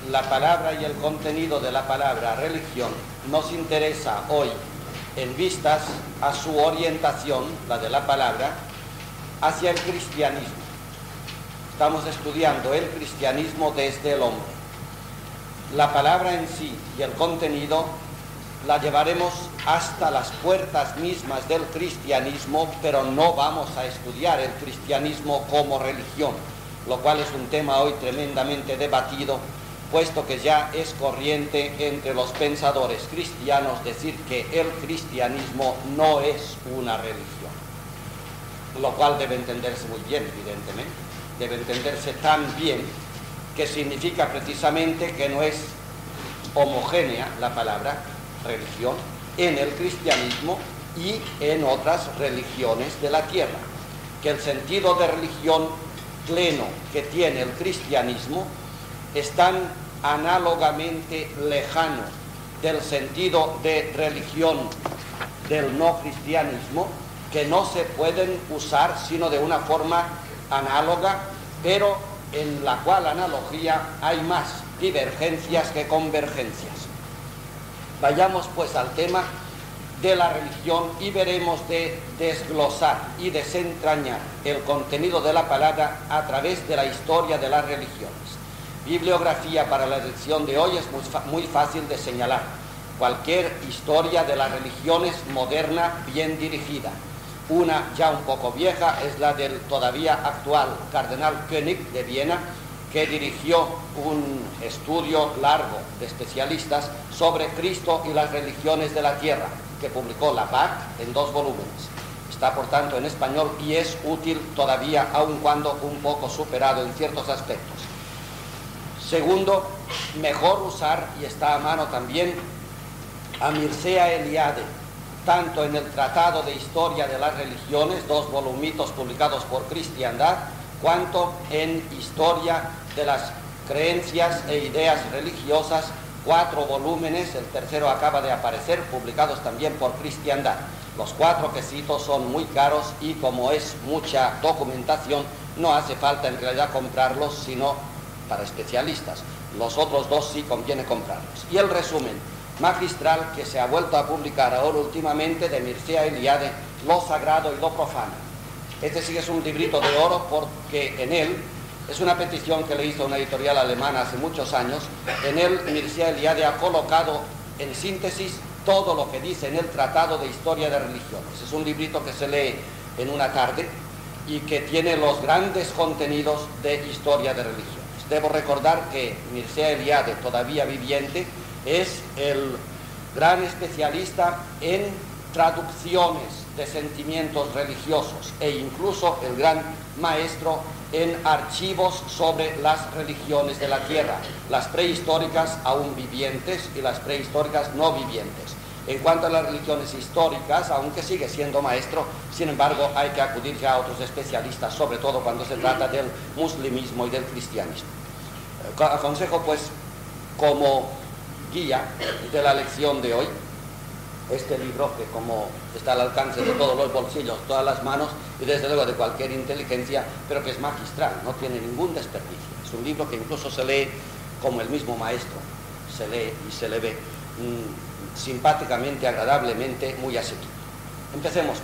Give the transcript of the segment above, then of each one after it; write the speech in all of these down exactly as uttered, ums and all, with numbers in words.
la palabra y el contenido de la palabra religión nos interesa hoy en vistas a su orientación, la de la palabra, hacia el cristianismo. Estamos estudiando el cristianismo desde el hombre. La palabra en sí y el contenido la llevaremos hasta las puertas mismas del cristianismo, pero no vamos a estudiar el cristianismo como religión, lo cual es un tema hoy tremendamente debatido, puesto que ya es corriente entre los pensadores cristianos decir que el cristianismo no es una religión, lo cual debe entenderse muy bien, evidentemente, debe entenderse tan bien que significa precisamente que no es homogénea la palabra religión en el cristianismo y en otras religiones de la tierra, que el sentido de religión pleno que tiene el cristianismo es tan análogamente lejano del sentido de religión del no cristianismo que no se pueden usar sino de una forma análoga, pero en la cual analogía hay más divergencias que convergencias. Vayamos pues al tema de la religión y veremos de desglosar y desentrañar el contenido de la palabra a través de la historia de las religiones. Bibliografía para la lección de hoy es muy, muy fácil de señalar. Cualquier historia de las religiones moderna bien dirigida. Una ya un poco vieja es la del todavía actual cardenal König de Viena, que dirigió un estudio largo de especialistas sobre Cristo y las religiones de la tierra, que publicó la P A C en dos volúmenes. Está por tanto en español y es útil todavía, aun cuando un poco superado en ciertos aspectos. Segundo, mejor usar, y está a mano también, a Mircea Eliade, tanto en el Tratado de Historia de las Religiones, dos volumitos publicados por Cristiandad, cuanto en Historia de las Creencias e Ideas Religiosas, cuatro volúmenes, el tercero acaba de aparecer, publicados también por Cristiandad. Los cuatro que cito son muy caros y como es mucha documentación, no hace falta en realidad comprarlos, sino para especialistas. Los otros dos sí conviene comprarlos. Y el resumen magistral que se ha vuelto a publicar ahora últimamente de Mircea Eliade, Lo Sagrado y lo Profano. Este sí es un librito de oro porque en él, es una petición que le hizo una editorial alemana hace muchos años, en él Mircea Eliade ha colocado en síntesis todo lo que dice en el Tratado de Historia de Religiones. Es un librito que se lee en una tarde y que tiene los grandes contenidos de historia de religiones. Debo recordar que Mircea Eliade, todavía viviente, es el gran especialista en traducciones de sentimientos religiosos e incluso el gran maestro en archivos sobre las religiones de la tierra, las prehistóricas aún vivientes y las prehistóricas no vivientes. En cuanto a las religiones históricas, aunque sigue siendo maestro, sin embargo hay que acudir ya a otros especialistas, sobre todo cuando se trata del muslimismo y del cristianismo. Aconsejo pues como guía de la lección de hoy este libro, que como está al alcance de todos los bolsillos, todas las manos y desde luego de cualquier inteligencia, pero que es magistral, no tiene ningún desperdicio. Es un libro que incluso se lee como el mismo maestro se lee y se le ve, mmm, simpáticamente, agradablemente, muy asequible. Empecemos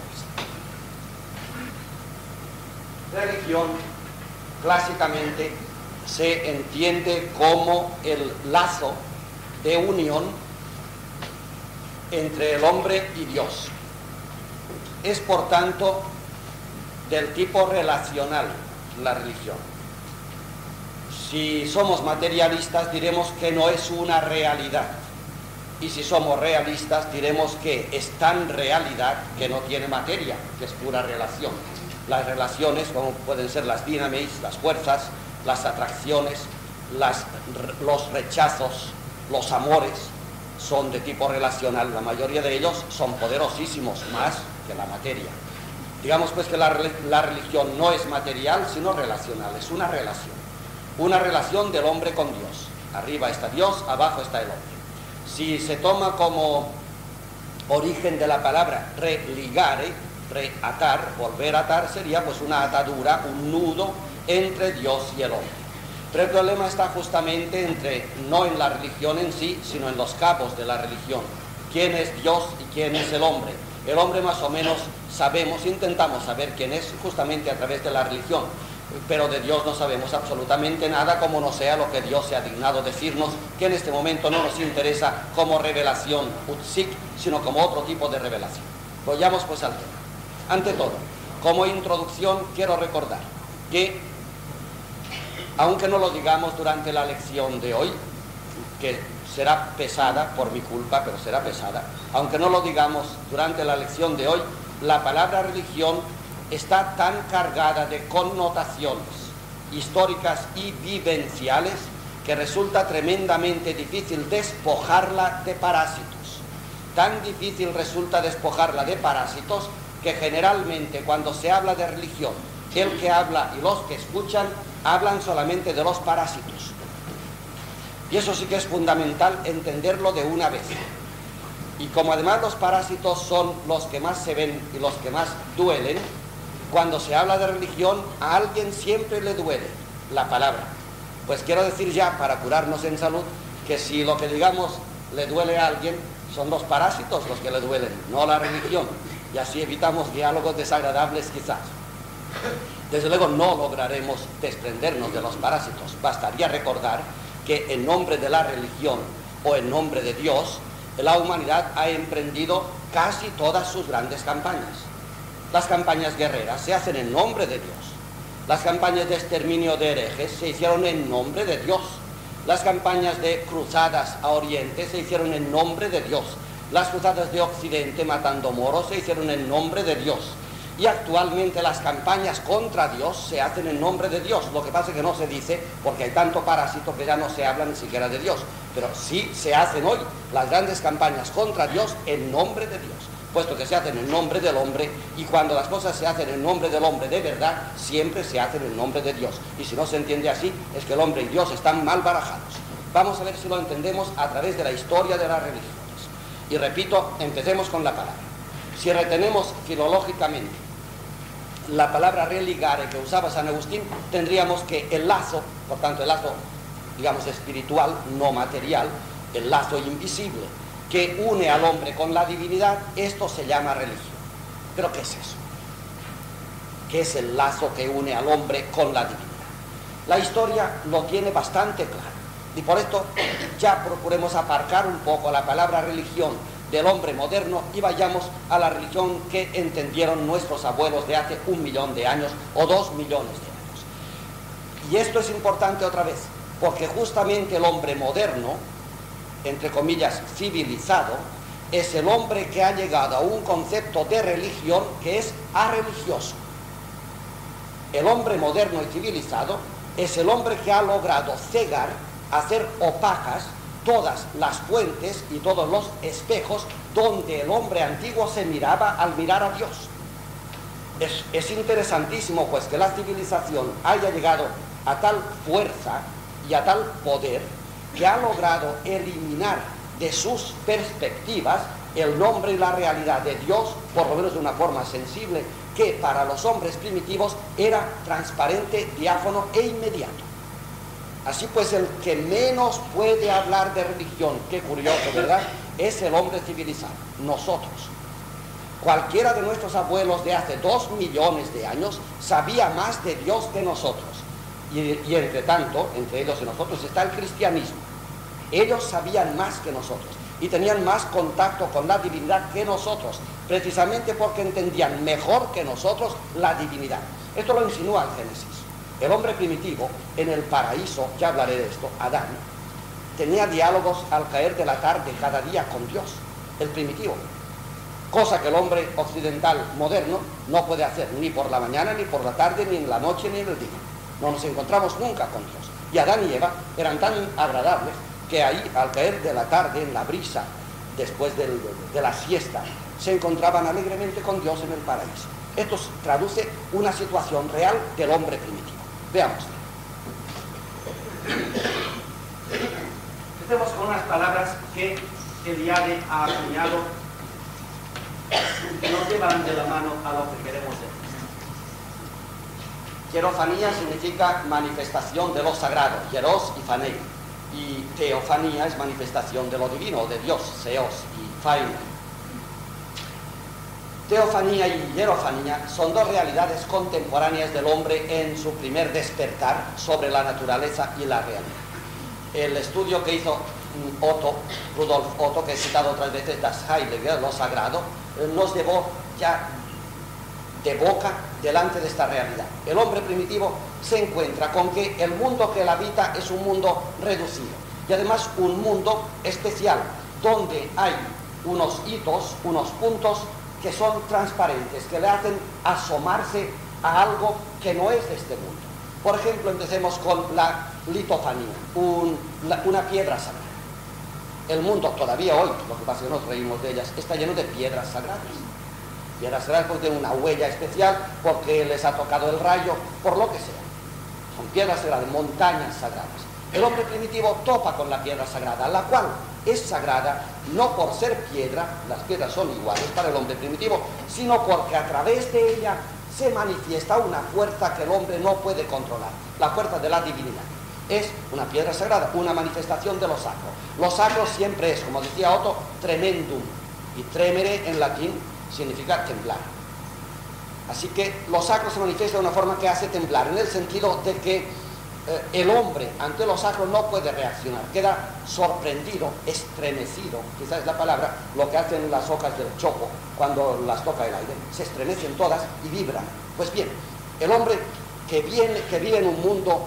pues. Religión clásicamente se entiende como el lazo de unión entre el hombre y Dios. Es por tanto del tipo relacional la religión. Si somos materialistas diremos que no es una realidad, y si somos realistas diremos que es tan realidad que no tiene materia, que es pura relación. Las relaciones, como pueden ser las dinamis, las fuerzas, las atracciones, las, los rechazos, los amores, son de tipo relacional. La mayoría de ellos son poderosísimos, más que la materia. Digamos pues que la, la religión no es material, sino relacional, es una relación. Una relación del hombre con Dios. Arriba está Dios, abajo está el hombre. Si se toma como origen de la palabra religare, reatar, volver a atar, sería pues una atadura, un nudo entre Dios y el hombre. Pero el problema está justamente entre, no en la religión en sí, sino en los cabos de la religión. ¿Quién es Dios y quién es el hombre? El hombre más o menos sabemos, intentamos saber quién es justamente a través de la religión, pero de Dios no sabemos absolutamente nada, como no sea lo que Dios se ha dignado decirnos, que en este momento no nos interesa como revelación utsik, sino como otro tipo de revelación. Vayamos pues al tema. Ante todo, como introducción quiero recordar que, aunque no lo digamos durante la lección de hoy, que será pesada por mi culpa, pero será pesada, aunque no lo digamos durante la lección de hoy, la palabra religión está tan cargada de connotaciones históricas y vivenciales que resulta tremendamente difícil despojarla de parásitos. Tan difícil resulta despojarla de parásitos que generalmente cuando se habla de religión, el que habla y los que escuchan hablan solamente de los parásitos. Y eso sí que es fundamental entenderlo de una vez. Y como además los parásitos son los que más se ven y los que más duelen, cuando se habla de religión, a alguien siempre le duele la palabra. Pues quiero decir ya, para curarnos en salud, que si lo que digamos le duele a alguien, son los parásitos los que le duelen, no la religión. Y así evitamos diálogos desagradables quizás. Desde luego no lograremos desprendernos de los parásitos. Bastaría recordar que en nombre de la religión o en nombre de Dios, la humanidad ha emprendido casi todas sus grandes campañas. Las campañas guerreras se hacen en nombre de Dios. Las campañas de exterminio de herejes se hicieron en nombre de Dios. Las campañas de cruzadas a Oriente se hicieron en nombre de Dios. Las cruzadas de Occidente matando moros se hicieron en nombre de Dios. Y actualmente las campañas contra Dios se hacen en nombre de Dios. Lo que pasa es que no se dice porque hay tanto parásito que ya no se habla ni siquiera de Dios. Pero sí se hacen hoy las grandes campañas contra Dios en nombre de Dios, puesto que se hacen en nombre del hombre, y cuando las cosas se hacen en nombre del hombre de verdad, siempre se hacen en nombre de Dios. Y si no se entiende así, es que el hombre y Dios están mal barajados. Vamos a ver si lo entendemos a través de la historia de las religiones. Y repito, empecemos con la palabra. Si retenemos filológicamente la palabra religare que usaba San Agustín, tendríamos que el lazo, por tanto el lazo, digamos, espiritual, no material, el lazo invisible, que une al hombre con la divinidad, esto se llama religión. ¿Pero qué es eso? ¿Qué es el lazo que une al hombre con la divinidad? La historia lo tiene bastante claro, y por esto ya procuremos aparcar un poco la palabra religión del hombre moderno y vayamos a la religión que entendieron nuestros abuelos de hace un millón de años o dos millones de años. Y esto es importante otra vez, porque justamente el hombre moderno, entre comillas, civilizado, es el hombre que ha llegado a un concepto de religión que es arreligioso. El hombre moderno y civilizado es el hombre que ha logrado cegar, hacer opacas todas las fuentes y todos los espejos donde el hombre antiguo se miraba al mirar a Dios. Es, es interesantísimo pues que la civilización haya llegado a tal fuerza y a tal poder que ha logrado eliminar de sus perspectivas el nombre y la realidad de Dios, por lo menos de una forma sensible, que para los hombres primitivos era transparente, diáfano e inmediato. Así pues, el que menos puede hablar de religión, qué curioso, ¿verdad?, es el hombre civilizado, nosotros. Cualquiera de nuestros abuelos de hace dos millones de años sabía más de Dios que nosotros. Y, y entre tanto, entre ellos y nosotros está el cristianismo. Ellos sabían más que nosotros y tenían más contacto con la divinidad que nosotros, precisamente porque entendían mejor que nosotros la divinidad. Esto lo insinúa el Génesis. El hombre primitivo, en el paraíso, ya hablaré de esto, Adán, tenía diálogos al caer de la tarde cada día con Dios, el primitivo. Cosa que el hombre occidental moderno no puede hacer, ni por la mañana, ni por la tarde, ni en la noche, ni en el día. No nos encontramos nunca con Dios. Y Adán y Eva eran tan agradables que ahí, al caer de la tarde, en la brisa, después del, de la siesta, se encontraban alegremente con Dios en el paraíso. Esto traduce una situación real del hombre primitivo. Veamos. Empecemos con unas palabras que Eliade ha acuñado, que nos llevan de la mano a lo que queremos decir. Hierofanía significa manifestación de lo sagrado, hieros y fanei. Y teofanía es manifestación de lo divino, de Dios, seos y faina. Teofanía y hierofanía son dos realidades contemporáneas del hombre en su primer despertar sobre la naturaleza y la realidad. El estudio que hizo Otto, Rudolf Otto, que he citado otras veces, Das Heilige, lo sagrado, nos llevó ya de boca delante de esta realidad. El hombre primitivo se encuentra con que el mundo que él habita es un mundo reducido y además un mundo especial, donde hay unos hitos, unos puntos que son transparentes, que le hacen asomarse a algo que no es de este mundo. Por ejemplo, empecemos con la litofanía, un, la, una piedra sagrada. El mundo todavía hoy, lo que pasa es que nos reímos de ellas, está lleno de piedras sagradas. Piedras sagradas porque tienen una huella especial, porque les ha tocado el rayo, por lo que sea. Son piedras sagradas, montañas sagradas. El hombre primitivo topa con la piedra sagrada, la cual es sagrada no por ser piedra, las piedras son iguales para el hombre primitivo, sino porque a través de ella se manifiesta una fuerza que el hombre no puede controlar, la fuerza de la divinidad. Es una piedra sagrada, una manifestación de lo sacro. Lo sacro siempre es, como decía Otto, tremendum, y tremere en latín significa temblar. Así que lo sacro se manifiesta de una forma que hace temblar, en el sentido de que eh, el hombre ante lo sacro no puede reaccionar, queda sorprendido, estremecido, quizás es la palabra, lo que hacen las hojas del chopo cuando las toca el aire, se estremecen todas y vibran. Pues bien, el hombre que, viene, que vive en un mundo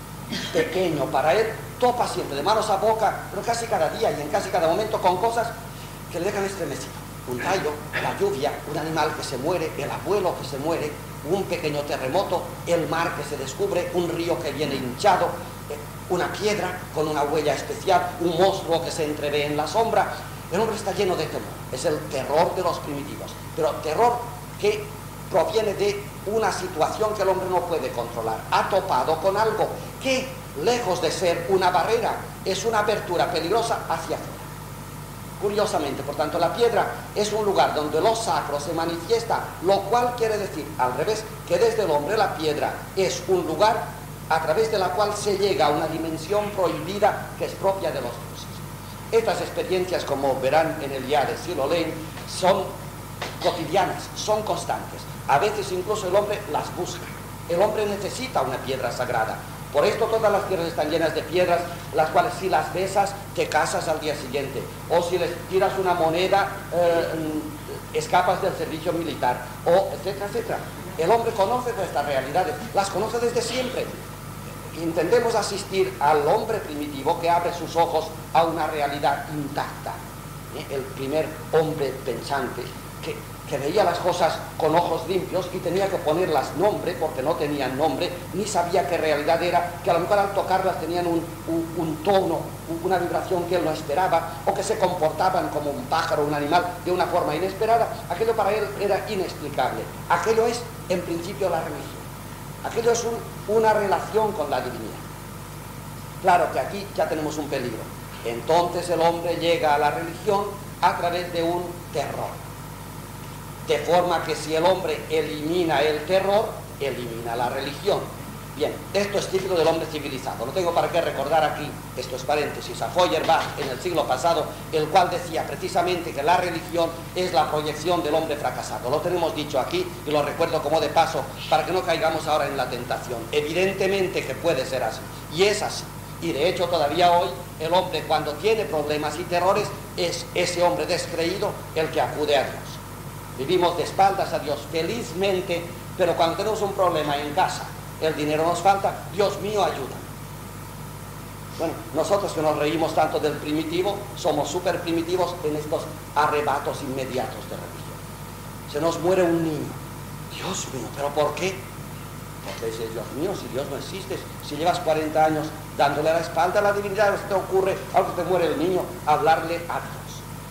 pequeño para él, topa siempre de manos a boca, pero casi cada día y en casi cada momento con cosas que le dejan estremecido. Un rayo, la lluvia, un animal que se muere, el abuelo que se muere, un pequeño terremoto, el mar que se descubre, un río que viene hinchado, una piedra con una huella especial, un monstruo que se entrevé en la sombra. El hombre está lleno de temor, es el terror de los primitivos, pero terror que proviene de una situación que el hombre no puede controlar. Ha topado con algo que, lejos de ser una barrera, es una apertura peligrosa hacia afuera. Curiosamente, por tanto, la piedra es un lugar donde lo sacro se manifiesta, lo cual quiere decir, al revés, que desde el hombre la piedra es un lugar a través de la cual se llega a una dimensión prohibida que es propia de los dioses. Estas experiencias, como verán en el Yade, si lo leen, son cotidianas, son constantes. A veces incluso el hombre las busca. El hombre necesita una piedra sagrada. Por esto todas las tierras están llenas de piedras, las cuales si las besas te casas al día siguiente. O si les tiras una moneda, eh, escapas del servicio militar, o etcétera, etcétera. El hombre conoce todas estas realidades, las conoce desde siempre. Intentemos asistir al hombre primitivo que abre sus ojos a una realidad intacta. ¿Eh? El primer hombre pensante que... que veía las cosas con ojos limpios y tenía que ponerlas nombre porque no tenían nombre, ni sabía qué realidad era, que a lo mejor al tocarlas tenían un, un, un tono, una vibración que él no esperaba, o que se comportaban como un pájaro, un animal, de una forma inesperada. Aquello para él era inexplicable. Aquello es, en principio, la religión. Aquello es un, una relación con la divinidad. Claro que aquí ya tenemos un peligro. Entonces el hombre llega a la religión a través de un terror. De forma que si el hombre elimina el terror, elimina la religión. Bien, esto es típico del hombre civilizado. No tengo para qué recordar aquí, esto es paréntesis, a Feuerbach en el siglo pasado, el cual decía precisamente que la religión es la proyección del hombre fracasado. Lo tenemos dicho aquí y lo recuerdo como de paso para que no caigamos ahora en la tentación. Evidentemente que puede ser así, y es así. Y de hecho todavía hoy el hombre, cuando tiene problemas y terrores, es ese hombre descreído el que acude a Dios. Vivimos de espaldas a Dios, felizmente, pero cuando tenemos un problema en casa, el dinero nos falta, Dios mío, ayuda. Bueno, nosotros que nos reímos tanto del primitivo, somos súper primitivos en estos arrebatos inmediatos de religión. Se nos muere un niño. Dios mío, ¿pero por qué? Porque dices, Dios mío, si Dios no existe, si llevas cuarenta años dándole la espalda a la divinidad, ¿qué te ocurre? Algo que te muere el niño, hablarle a Dios.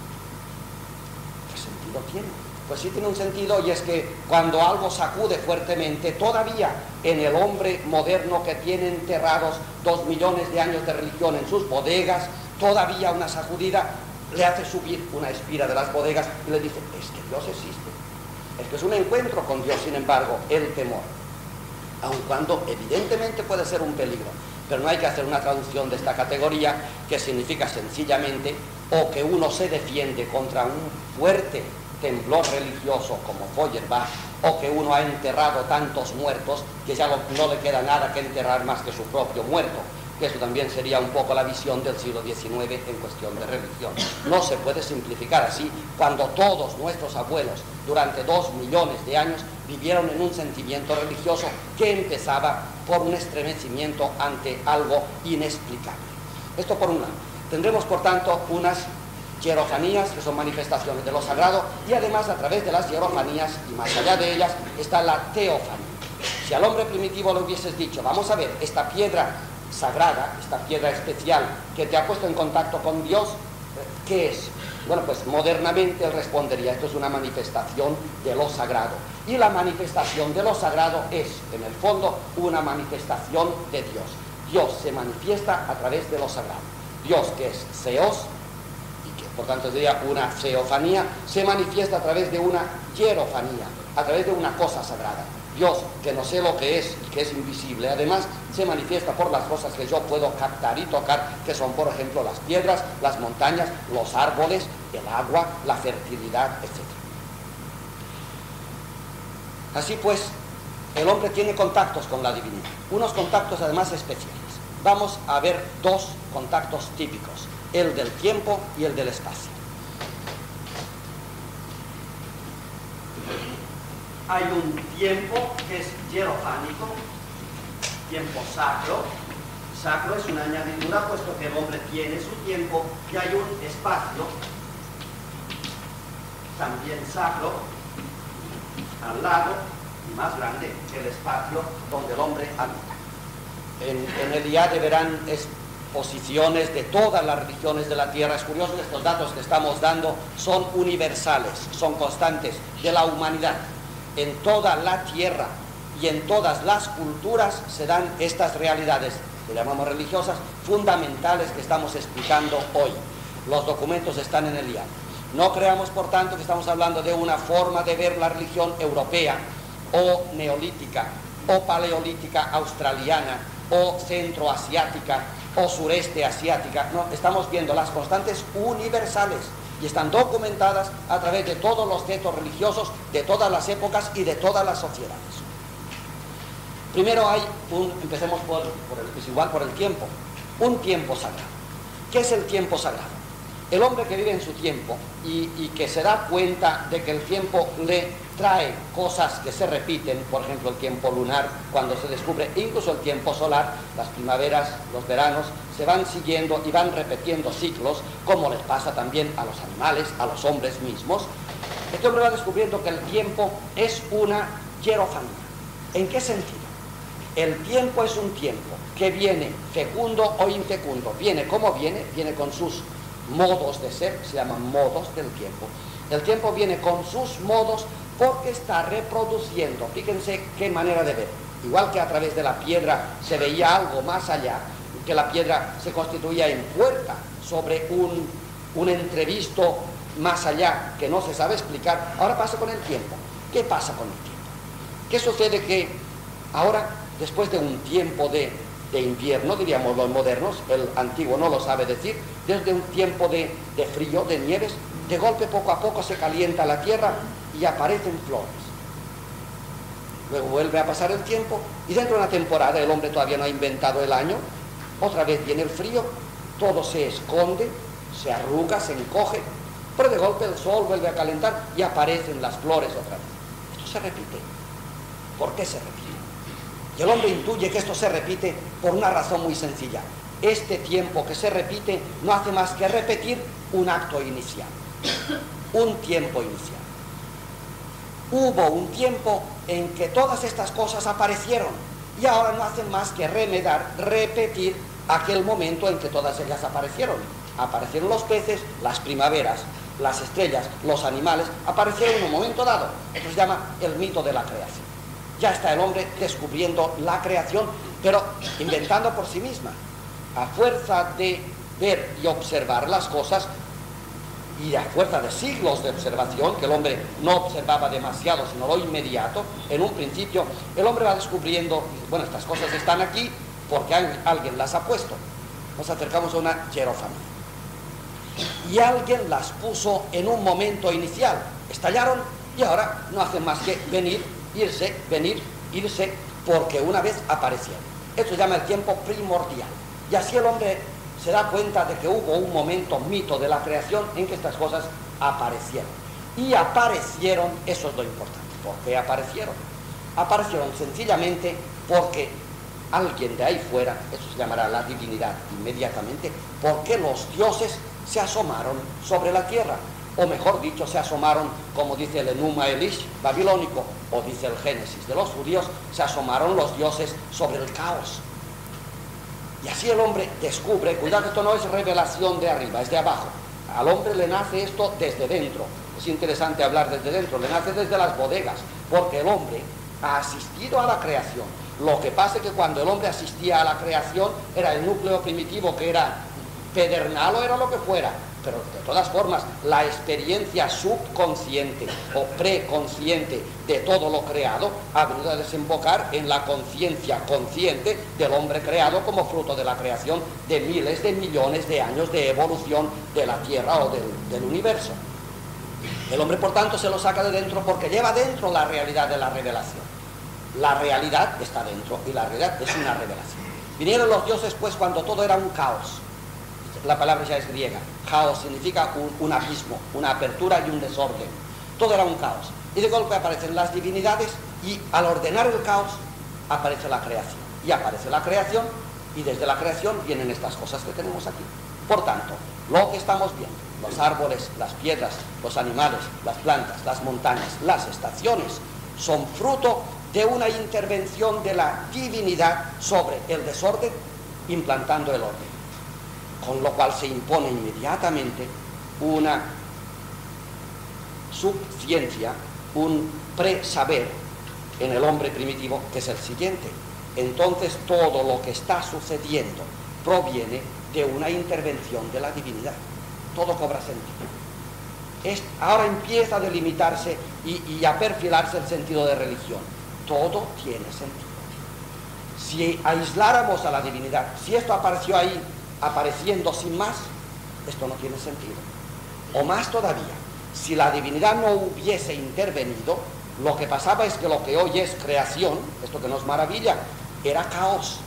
¿Qué sentido tiene? Pues sí tiene un sentido, y es que cuando algo sacude fuertemente, todavía en el hombre moderno que tiene enterrados dos millones de años de religión en sus bodegas, todavía una sacudida le hace subir una espira de las bodegas y le dice, es que Dios existe, es que es un encuentro con Dios. Sin embargo, el temor. aun cuando evidentemente puede ser un peligro. Pero no hay que hacer una traducción de esta categoría que significa sencillamente o que uno se defiende contra un fuerte temblor religioso como Feuerbach, o que uno ha enterrado tantos muertos que ya no, no le queda nada que enterrar más que su propio muerto, que eso también sería un poco la visión del siglo diecinueve en cuestión de religión. No se puede simplificar así cuando todos nuestros abuelos durante dos millones de años vivieron en un sentimiento religioso que empezaba por un estremecimiento ante algo inexplicable. Esto por un lado. Tendremos por tanto unas hierofanías, que son manifestaciones de lo sagrado, y además a través de las hierofanías y más allá de ellas está la teofanía. Si al hombre primitivo le hubieses dicho, vamos a ver, esta piedra sagrada, esta piedra especial que te ha puesto en contacto con Dios, ¿qué es? Bueno, pues modernamente él respondería, esto es una manifestación de lo sagrado. Y la manifestación de lo sagrado es, en el fondo, una manifestación de Dios. Dios se manifiesta a través de lo sagrado. Dios, que es Theos, y que por tanto sería una theofanía, se manifiesta a través de una hierofanía, a través de una cosa sagrada. Dios, que no sé lo que es y que es invisible, además se manifiesta por las cosas que yo puedo captar y tocar, que son por ejemplo las piedras, las montañas, los árboles, el agua, la fertilidad, etcétera. Así pues, el hombre tiene contactos con la divinidad, unos contactos además especiales. Vamos a ver dos contactos típicos, el del tiempo y el del espacio. Hay un tiempo que es hierofánico, tiempo sacro. Sacro es una añadidura, puesto que el hombre tiene su tiempo, y hay un espacio, también sacro, al lado, y más grande que el espacio donde el hombre habita. En, en el I A D verán exposiciones de todas las religiones de la Tierra. Es curioso que estos datos que estamos dando son universales, son constantes de la humanidad. En toda la Tierra y en todas las culturas se dan estas realidades, que llamamos religiosas, fundamentales que estamos explicando hoy. Los documentos están en el I A D. No creamos, por tanto, que estamos hablando de una forma de ver la religión europea, o neolítica, o paleolítica australiana, o centroasiática, o sureste asiática. No, estamos viendo las constantes universales y están documentadas a través de todos los textos religiosos de todas las épocas y de todas las sociedades. Primero hay un, empecemos por, por el, es igual por el tiempo, un tiempo sagrado. ¿Qué es el tiempo sagrado? El hombre que vive en su tiempo y, y que se da cuenta de que el tiempo le trae cosas que se repiten, por ejemplo el tiempo lunar cuando se descubre, incluso el tiempo solar, las primaveras, los veranos, se van siguiendo y van repitiendo ciclos, como les pasa también a los animales, a los hombres mismos. Este hombre va descubriendo que el tiempo es una hierofanía. ¿En qué sentido? El tiempo es un tiempo que viene fecundo o infecundo, viene como viene, viene con sus modos de ser, se llaman modos del tiempo. El tiempo viene con sus modos porque está reproduciendo, fíjense qué manera de ver, igual que a través de la piedra se veía algo más allá, que la piedra se constituía en puerta sobre un, un entrevisto más allá que no se sabe explicar. Ahora pasa con el tiempo. ¿Qué pasa con el tiempo? ¿Qué sucede? Que ahora, después de un tiempo de, de invierno, diríamos los modernos, el antiguo no lo sabe decir, desde un tiempo de, de frío, de nieves, de golpe poco a poco se calienta la tierra y aparecen flores. Luego vuelve a pasar el tiempo y dentro de una temporada, el hombre todavía no ha inventado el año, otra vez viene el frío, todo se esconde, se arruga, se encoge, pero de golpe el sol vuelve a calentar y aparecen las flores otra vez. Esto se repite. ¿Por qué se repite? Y el hombre intuye que esto se repite por una razón muy sencilla. Este tiempo que se repite no hace más que repetir un acto inicial, un tiempo inicial. Hubo un tiempo en que todas estas cosas aparecieron y ahora no hacen más que remedar, repetir aquel momento en que todas ellas aparecieron. Aparecieron los peces, las primaveras, las estrellas, los animales, aparecieron en un momento dado. Esto se llama el mito de la creación. Ya está el hombre descubriendo la creación, pero inventando por sí misma. A fuerza de ver y observar las cosas, y a fuerza de siglos de observación, que el hombre no observaba demasiado, sino lo inmediato, en un principio el hombre va descubriendo, bueno, estas cosas están aquí porque alguien las ha puesto. Nos acercamos a una jerofanía y alguien las puso en un momento inicial, estallaron y ahora no hacen más que venir, irse, venir, irse, porque una vez aparecieron. Esto se llama el tiempo primordial. Y así el hombre se da cuenta de que hubo un momento, mito de la creación, en que estas cosas aparecieron. Y aparecieron, eso es lo importante. ¿Por qué aparecieron? Aparecieron sencillamente porque alguien de ahí fuera, eso se llamará la divinidad inmediatamente, porque los dioses se asomaron sobre la tierra. O mejor dicho, se asomaron, como dice el Enuma Elish babilónico, o dice el Génesis de los judíos, se asomaron los dioses sobre el caos. Y así el hombre descubre, cuidado, esto no es revelación de arriba, es de abajo. Al hombre le nace esto desde dentro. Es interesante hablar desde dentro, le nace desde las bodegas, porque el hombre ha asistido a la creación. Lo que pasa es que cuando el hombre asistía a la creación, era el núcleo primitivo, que era pedernal o era lo que fuera. Pero de todas formas, la experiencia subconsciente o preconsciente de todo lo creado ha venido a desembocar en la conciencia consciente del hombre creado como fruto de la creación de miles de millones de años de evolución de la Tierra o del, del universo. El hombre, por tanto, se lo saca de dentro porque lleva dentro la realidad de la revelación. La realidad está dentro y la realidad es una revelación. Vinieron los dioses, pues, cuando todo era un caos. La palabra ya es griega. Caos significa un, un abismo, una apertura y un desorden. Todo era un caos. Y de golpe aparecen las divinidades y al ordenar el caos aparece la creación. Y aparece la creación y desde la creación vienen estas cosas que tenemos aquí. Por tanto, lo que estamos viendo, los árboles, las piedras, los animales, las plantas, las montañas, las estaciones, son fruto de una intervención de la divinidad sobre el desorden, implantando el orden. Con lo cual se impone inmediatamente una subciencia, un presaber en el hombre primitivo, que es el siguiente. Entonces todo lo que está sucediendo proviene de una intervención de la divinidad. Todo cobra sentido. Es, ahora empieza a delimitarse y, y a perfilarse el sentido de religión. Todo tiene sentido. Si aisláramos a la divinidad, si esto apareció ahí, apareciendo sin más, esto no tiene sentido. O más todavía, si la divinidad no hubiese intervenido, lo que pasaba es que lo que hoy es creación, esto que nos maravilla, era caos.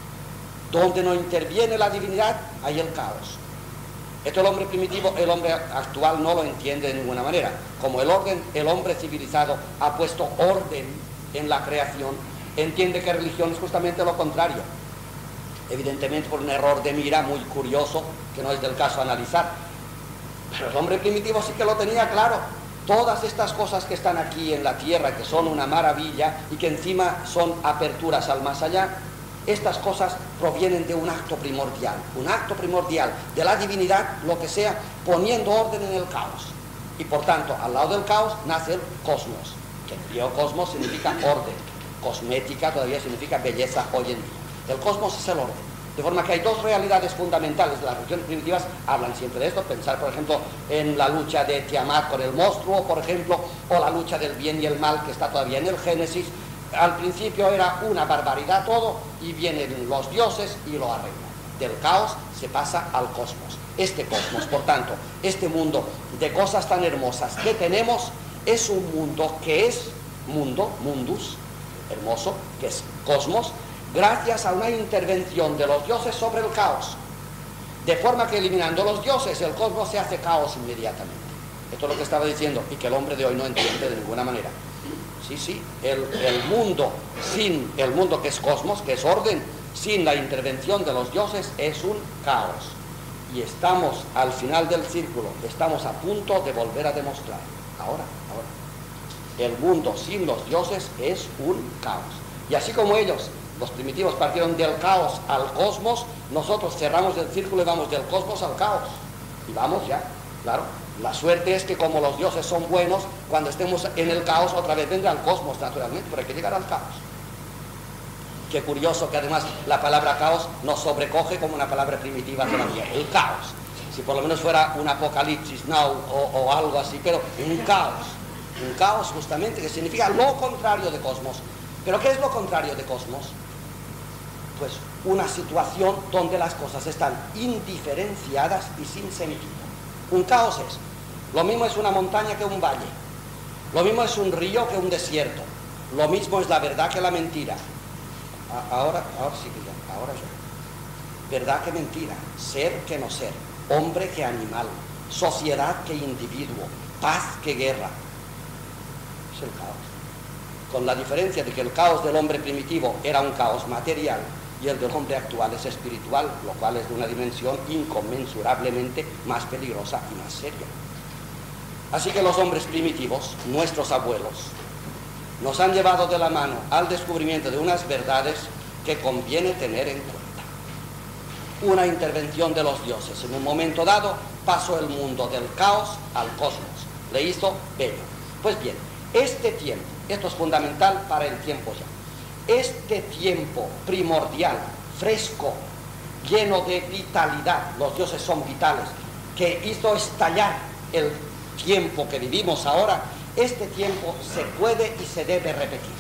Donde no interviene la divinidad, hay el caos. Esto el hombre primitivo, el hombre actual no lo entiende de ninguna manera. Como el orden, el hombre civilizado ha puesto orden en la creación, entiende que religión es justamente lo contrario. Evidentemente por un error de mira muy curioso, que no es del caso analizar. Pero el hombre primitivo sí que lo tenía claro. Todas estas cosas que están aquí en la tierra, que son una maravilla y que encima son aperturas al más allá, estas cosas provienen de un acto primordial, un acto primordial de la divinidad, lo que sea, poniendo orden en el caos. Y por tanto, al lado del caos nace el cosmos, que en griego cosmos significa orden, cosmética todavía significa belleza hoy en día. El cosmos es el orden, de forma que hay dos realidades fundamentales. Las religiones primitivas hablan siempre de esto, pensar por ejemplo en la lucha de Tiamat con el monstruo, por ejemplo, o la lucha del bien y el mal que está todavía en el Génesis. Al principio era una barbaridad todo y vienen los dioses y lo arreglan. Del caos se pasa al cosmos. Este cosmos, por tanto, este mundo de cosas tan hermosas que tenemos, es un mundo que es mundo, mundus, hermoso, que es cosmos, gracias a una intervención de los dioses sobre el caos, de forma que eliminando los dioses el cosmos se hace caos inmediatamente. Esto es lo que estaba diciendo y que el hombre de hoy no entiende de ninguna manera. Sí, sí, el, el mundo sin el mundo que es cosmos, que es orden, sin la intervención de los dioses es un caos. Y estamos al final del círculo, estamos a punto de volver a demostrar. Ahora, ahora. El mundo sin los dioses es un caos. Y así como ellos, los primitivos, partieron del caos al cosmos, nosotros cerramos el círculo y vamos del cosmos al caos. Y vamos ya, claro. La suerte es que como los dioses son buenos, cuando estemos en el caos otra vez vendrá el cosmos, naturalmente, pero hay que llegar al caos. Qué curioso que además la palabra caos nos sobrecoge como una palabra primitiva todavía, el caos. si por lo menos fuera un apocalipsis now o, o algo así, pero un caos, un caos justamente que significa lo contrario de cosmos. ¿Pero qué es lo contrario de cosmos? Pues una situación donde las cosas están indiferenciadas y sin sentido. Un caos es, lo mismo es una montaña que un valle, lo mismo es un río que un desierto, lo mismo es la verdad que la mentira. Ahora, ahora sí que ya, ahora ya. Verdad que mentira, ser que no ser, hombre que animal, sociedad que individuo, paz que guerra. Es el caos. Con la diferencia de que el caos del hombre primitivo era un caos material y el del hombre actual es espiritual, lo cual es de una dimensión inconmensurablemente más peligrosa y más seria. Así que los hombres primitivos, nuestros abuelos, nos han llevado de la mano al descubrimiento de unas verdades que conviene tener en cuenta. Una intervención de los dioses. En un momento dado pasó el mundo del caos al cosmos, le hizo bello. Pues bien, este tiempo, esto es fundamental para el tiempo ya, este tiempo primordial, fresco, lleno de vitalidad, los dioses son vitales, que hizo estallar el tiempo que vivimos ahora, este tiempo se puede y se debe repetir.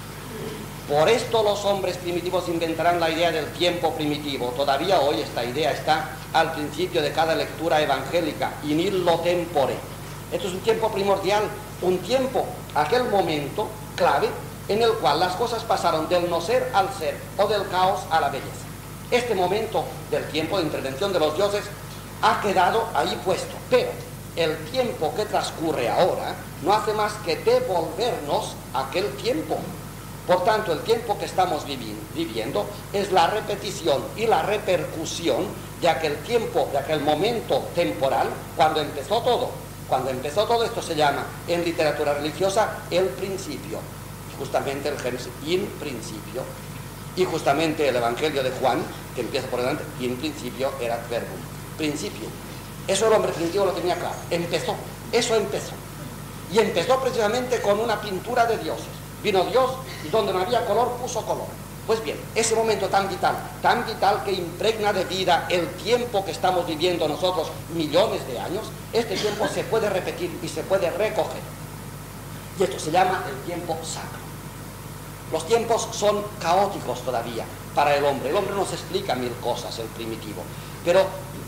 Por esto los hombres primitivos inventarán la idea del tiempo primitivo. Todavía hoy esta idea está al principio de cada lectura evangélica, in illo tempore. Esto es un tiempo primordial, un tiempo, aquel momento clave en el cual las cosas pasaron del no ser al ser o del caos a la belleza. Este momento del tiempo de intervención de los dioses ha quedado ahí puesto, pero el tiempo que transcurre ahora no hace más que devolvernos aquel tiempo. Por tanto, el tiempo que estamos viviendo es la repetición y la repercusión de aquel tiempo, de aquel momento temporal, cuando empezó todo. Cuando empezó todo esto se llama, en literatura religiosa, el principio. Justamente el Génesis, in principio. Y justamente el Evangelio de Juan, que empieza por delante, in principio era verbum. Principio. Eso el hombre primitivo lo tenía claro. Empezó. Eso empezó. Y empezó precisamente con una pintura de dioses. Vino Dios y donde no había color puso color. Pues bien, ese momento tan vital, tan vital que impregna de vida el tiempo que estamos viviendo nosotros millones de años, este tiempo se puede repetir y se puede recoger. Y esto se llama el tiempo sacro. Los tiempos son caóticos todavía para el hombre. El hombre nos explica mil cosas, el primitivo. Pero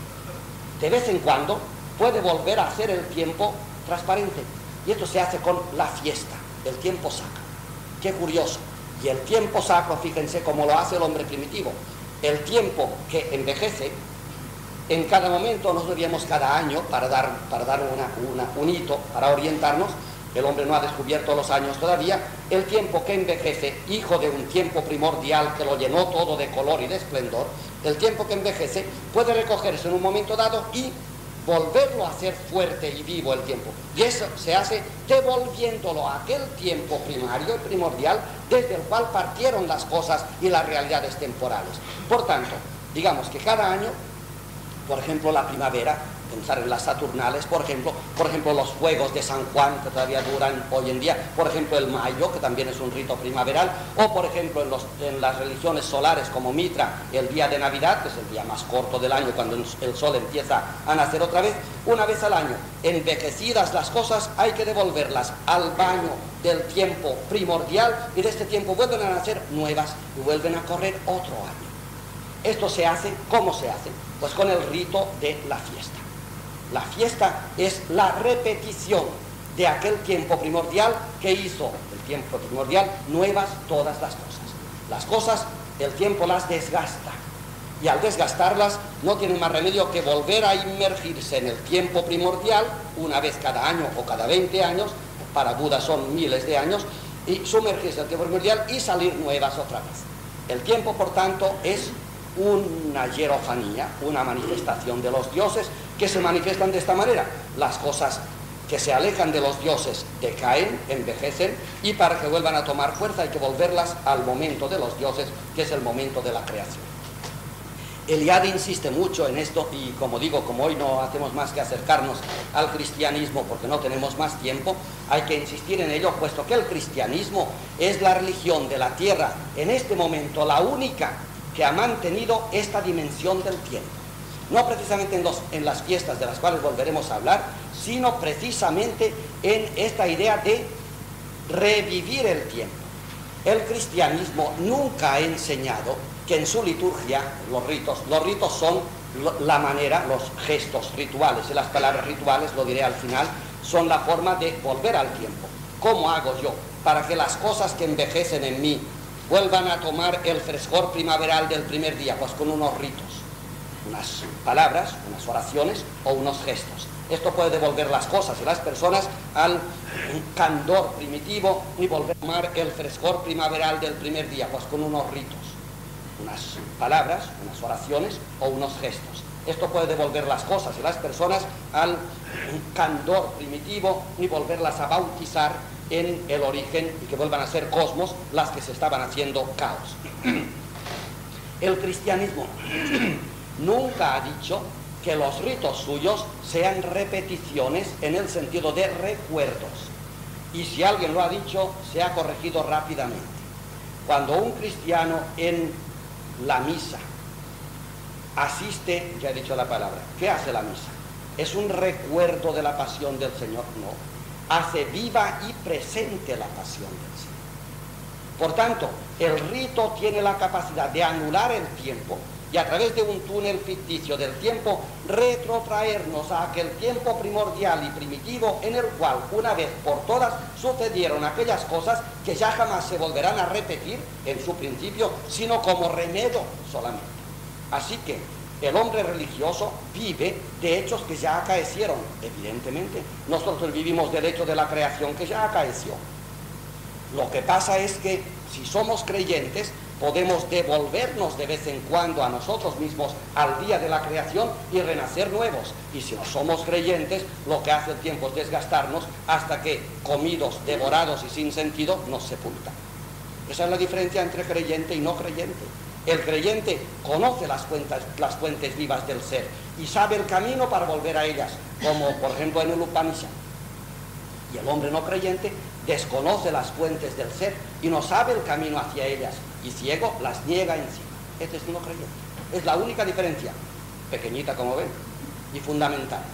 de vez en cuando puede volver a hacer el tiempo transparente. Y esto se hace con la fiesta, el tiempo sacro. Qué curioso. Y el tiempo sacro, fíjense cómo lo hace el hombre primitivo. El tiempo que envejece, en cada momento, nosotros diríamos cada año, para dar, para dar una, una, un hito, para orientarnos, el hombre no ha descubierto los años todavía, el tiempo que envejece, hijo de un tiempo primordial que lo llenó todo de color y de esplendor, el tiempo que envejece puede recogerse en un momento dado y volverlo a hacer fuerte y vivo el tiempo. Y eso se hace devolviéndolo a aquel tiempo primario y primordial desde el cual partieron las cosas y las realidades temporales. Por tanto, digamos que cada año, por ejemplo, la primavera, pensar en las Saturnales, por ejemplo, por ejemplo los fuegos de San Juan que todavía duran hoy en día, por ejemplo el mayo, que también es un rito primaveral, o por ejemplo en, los, en las religiones solares como Mitra, el día de Navidad, que es el día más corto del año cuando el sol empieza a nacer otra vez, una vez al año, envejecidas las cosas, hay que devolverlas al baño del tiempo primordial y de este tiempo vuelven a nacer nuevas y vuelven a correr otro año. Esto se hace, ¿cómo se hace? Pues con el rito de la fiesta. La fiesta es la repetición de aquel tiempo primordial que hizo, el tiempo primordial, nuevas todas las cosas. Las cosas, el tiempo las desgasta. Y al desgastarlas, no tiene más remedio que volver a inmergirse en el tiempo primordial, una vez cada año o cada veinte años, para Buda son miles de años, y sumergirse en el tiempo primordial y salir nuevas otra vez. El tiempo, por tanto, es una hierofanía, una manifestación de los dioses que se manifiestan de esta manera. Las cosas que se alejan de los dioses decaen, envejecen, y para que vuelvan a tomar fuerza hay que volverlas al momento de los dioses, que es el momento de la creación. Eliade insiste mucho en esto y, como digo, como hoy no hacemos más que acercarnos al cristianismo porque no tenemos más tiempo, hay que insistir en ello, puesto que el cristianismo es la religión de la tierra, en este momento la única que ha mantenido esta dimensión del tiempo. no precisamente en, los, en las fiestas de las cuales volveremos a hablar, sino precisamente en esta idea de revivir el tiempo. El cristianismo nunca ha enseñado que en su liturgia, los ritos, los ritos son la manera, los gestos rituales, y las palabras rituales, lo diré al final, son la forma de volver al tiempo. ¿Cómo hago yo para que las cosas que envejecen en mí vuelvan a tomar el frescor primaveral del primer día? Pues con unos ritos, unas palabras, unas oraciones o unos gestos. Esto puede devolver las cosas y las personas al candor primitivo y volver a tomar el frescor primaveral del primer día, pues con unos ritos, unas palabras, unas oraciones o unos gestos. Esto puede devolver las cosas y las personas al candor primitivo y volverlas a bautizar en el origen y que vuelvan a ser cosmos las que se estaban haciendo caos. El cristianismo nunca ha dicho que los ritos suyos sean repeticiones en el sentido de recuerdos. Y si alguien lo ha dicho, se ha corregido rápidamente. Cuando un cristiano en la misa asiste, ya he dicho la palabra, ¿qué hace la misa? ¿Es un recuerdo de la pasión del Señor? No. Hace viva y presente la pasión del Señor. Por tanto, el rito tiene la capacidad de anular el tiempo y a través de un túnel ficticio del tiempo retrotraernos a aquel tiempo primordial y primitivo en el cual una vez por todas sucedieron aquellas cosas que ya jamás se volverán a repetir en su principio, sino como remedio solamente. Así que el hombre religioso vive de hechos que ya acaecieron, evidentemente. Nosotros vivimos del hecho de la creación que ya acaeció. Lo que pasa es que si somos creyentes, podemos devolvernos de vez en cuando a nosotros mismos al día de la creación y renacer nuevos. Y si no somos creyentes, lo que hace el tiempo es desgastarnos hasta que, comidos, devorados y sin sentido, nos sepultan. Esa es la diferencia entre creyente y no creyente. El creyente conoce las, cuentas, las fuentes vivas del ser y sabe el camino para volver a ellas, como por ejemplo en el Upanishad. Y el hombre no creyente desconoce las fuentes del ser y no sabe el camino hacia ellas, y ciego las niega encima. Este es no creyente. Es la única diferencia, pequeñita como ven, y fundamental.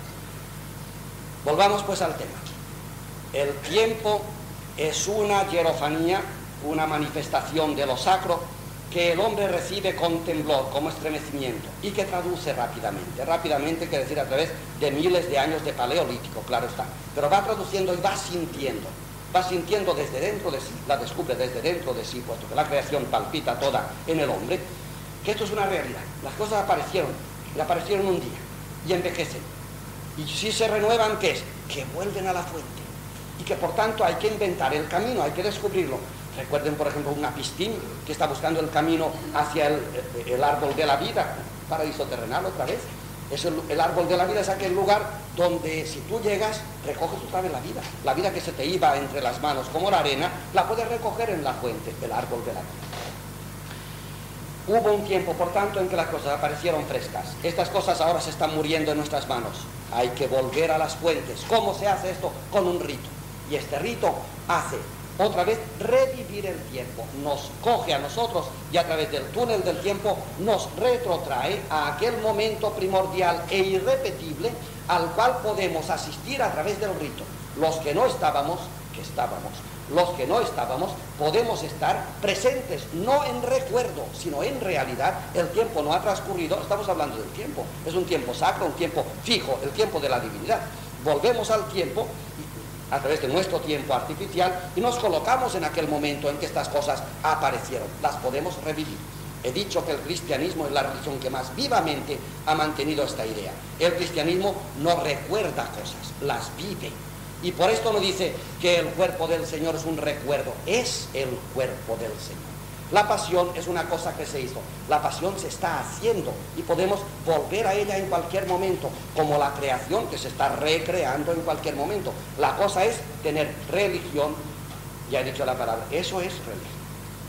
Volvamos pues al tema. El tiempo es una hierofanía, una manifestación de lo sacro que el hombre recibe con temblor, como estremecimiento, y que traduce rápidamente. Rápidamente quiere decir a través de miles de años de paleolítico, claro está. Pero va traduciendo y va sintiendo. Va sintiendo desde dentro de sí, la descubre desde dentro de sí, puesto que la creación palpita toda en el hombre, que esto es una realidad. Las cosas aparecieron, y aparecieron un día, y envejecen. Y si se renuevan, ¿qué es? Que vuelven a la fuente. Y que por tanto hay que inventar el camino, hay que descubrirlo. Recuerden, por ejemplo, un apistín que está buscando el camino hacia el, el árbol de la vida, paraíso terrenal otra vez. Es el, el árbol de la vida es aquel lugar donde si tú llegas, recoges otra vez la vida. La vida que se te iba entre las manos como la arena, la puedes recoger en la fuente, el árbol de la vida. Hubo un tiempo, por tanto, en que las cosas aparecieron frescas. Estas cosas ahora se están muriendo en nuestras manos. Hay que volver a las fuentes. ¿Cómo se hace esto? Con un rito. Y este rito hace otra vez revivir el tiempo, nos coge a nosotros y a través del túnel del tiempo nos retrotrae a aquel momento primordial e irrepetible al cual podemos asistir a través del rito. Los que no estábamos, que estábamos, los que no estábamos, podemos estar presentes, no en recuerdo, sino en realidad. El tiempo no ha transcurrido, estamos hablando del tiempo, es un tiempo sacro, un tiempo fijo, el tiempo de la divinidad. Volvemos al tiempo a través de nuestro tiempo artificial y nos colocamos en aquel momento en que estas cosas aparecieron. Las podemos revivir. He dicho que el cristianismo es la religión que más vivamente ha mantenido esta idea. El cristianismo no recuerda cosas, las vive. Y por esto no dice que el cuerpo del Señor es un recuerdo, es el cuerpo del Señor. La pasión es una cosa que se hizo, la pasión se está haciendo y podemos volver a ella en cualquier momento, como la creación que se está recreando en cualquier momento. La cosa es tener religión, ya he dicho la palabra, eso es religión.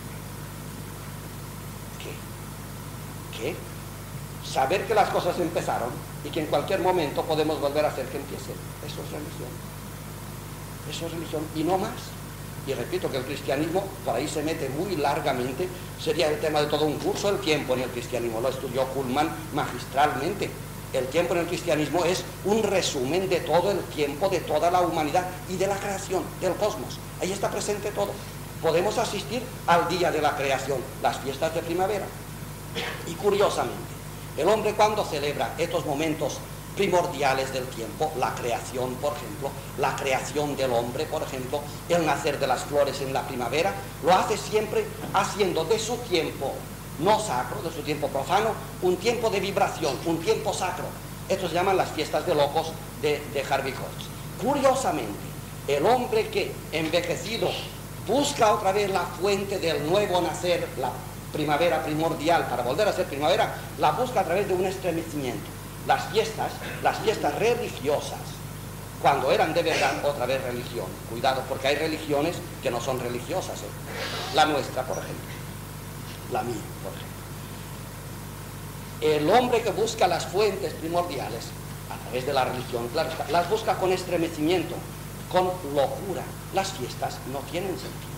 ¿Qué? ¿Qué? Saber que las cosas empezaron y que en cualquier momento podemos volver a hacer que empiecen. Eso es religión. Eso es religión y no más. Y repito que el cristianismo por ahí se mete muy largamente, sería el tema de todo un curso el tiempo en el cristianismo, lo estudió Kuhlmann magistralmente. El tiempo en el cristianismo es un resumen de todo el tiempo, de toda la humanidad y de la creación, del cosmos. Ahí está presente todo. Podemos asistir al día de la creación, las fiestas de primavera. Y curiosamente, el hombre cuando celebra estos momentos primordiales del tiempo, la creación, por ejemplo, la creación del hombre, por ejemplo, el nacer de las flores en la primavera, lo hace siempre haciendo de su tiempo no sacro, de su tiempo profano, un tiempo de vibración, un tiempo sacro. Esto se llaman las fiestas de locos de, de Harvey Coates. Curiosamente, el hombre que, envejecido, busca otra vez la fuente del nuevo nacer, la primavera primordial, para volver a ser primavera, la busca a través de un estremecimiento. Las fiestas, las fiestas religiosas, cuando eran de verdad, otra vez religión. Cuidado, porque hay religiones que no son religiosas, ¿eh? La nuestra, por ejemplo. La mía, por ejemplo. El hombre que busca las fuentes primordiales, a través de la religión, claro, las busca con estremecimiento, con locura. Las fiestas no tienen sentido.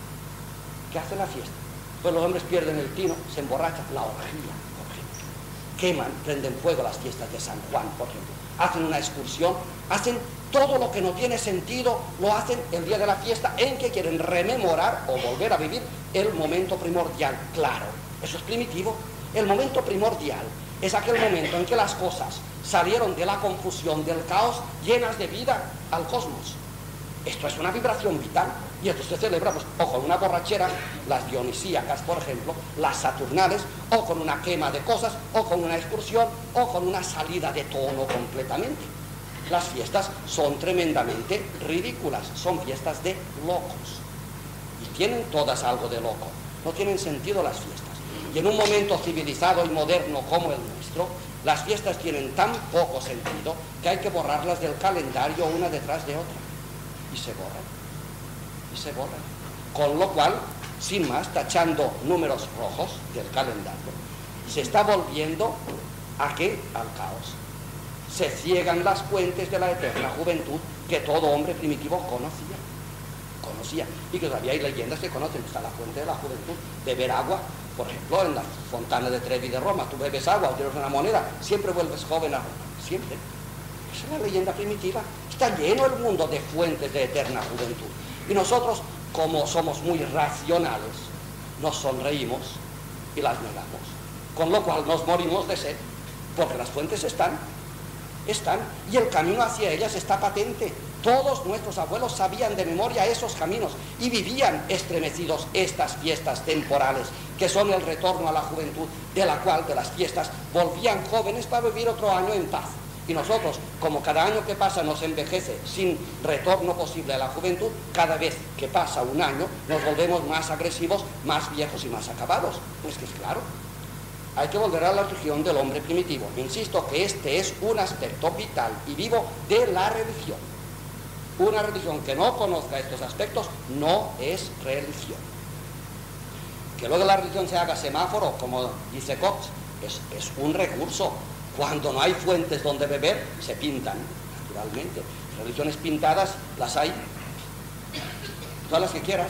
¿Qué hace la fiesta? Pues los hombres pierden el tino, se emborrachan, la orgía, por ejemplo. Queman, prenden fuego las fiestas de San Juan, por ejemplo. Hacen una excursión, hacen todo lo que no tiene sentido, lo hacen el día de la fiesta en que quieren rememorar o volver a vivir el momento primordial. Claro, eso es primitivo. El momento primordial es aquel momento en que las cosas salieron de la confusión, del caos, llenas de vida al cosmos. Esto es una vibración vital y esto se celebra pues, o con una borrachera, las dionisíacas, por ejemplo, las saturnales, o con una quema de cosas, o con una excursión, o con una salida de tono completamente. Las fiestas son tremendamente ridículas, son fiestas de locos. Y tienen todas algo de loco, no tienen sentido las fiestas. Y en un momento civilizado y moderno como el nuestro, las fiestas tienen tan poco sentido que hay que borrarlas del calendario una detrás de otra. Y se borran, y se borran. Con lo cual, sin más, tachando números rojos del calendario, se está volviendo ¿a qué? Al caos. Se ciegan las fuentes de la eterna juventud que todo hombre primitivo conocía. Conocía. Y que todavía hay leyendas que conocen. Está la fuente de la juventud. Beber agua, por ejemplo, en la fontana de Trevi de Roma. Tú bebes agua o tienes una moneda, siempre vuelves joven a Roma. Siempre. Esa es la leyenda primitiva. Está lleno el mundo de fuentes de eterna juventud. Y nosotros, como somos muy racionales, nos sonreímos y las negamos. Con lo cual nos morimos de sed, porque las fuentes están, están, y el camino hacia ellas está patente. Todos nuestros abuelos sabían de memoria esos caminos y vivían estremecidos estas fiestas temporales, que son el retorno a la juventud, de la cual, de las fiestas, volvían jóvenes para vivir otro año en paz. Y nosotros, como cada año que pasa nos envejece sin retorno posible a la juventud, cada vez que pasa un año nos volvemos más agresivos, más viejos y más acabados. Pues que es claro, hay que volver a la religión del hombre primitivo. Insisto que este es un aspecto vital y vivo de la religión. Una religión que no conozca estos aspectos no es religión. Que luego la religión se haga semáforo, como dice Cox, es, es un recurso. Cuando no hay fuentes donde beber, se pintan, naturalmente. Religiones pintadas las hay, todas las que quieras.